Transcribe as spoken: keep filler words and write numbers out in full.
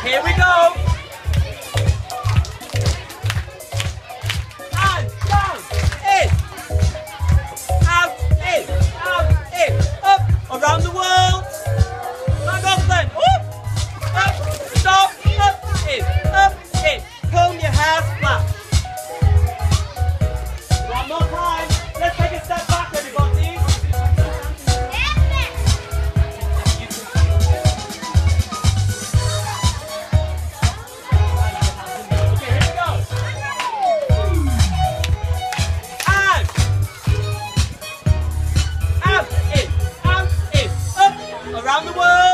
Here we go. And down, in, out, in, out, in, up, around the world. Back up then. Up, up, stop, up, in, up, in. Comb your hair flat. One more time. Let's take a step back, everybody. Around the world!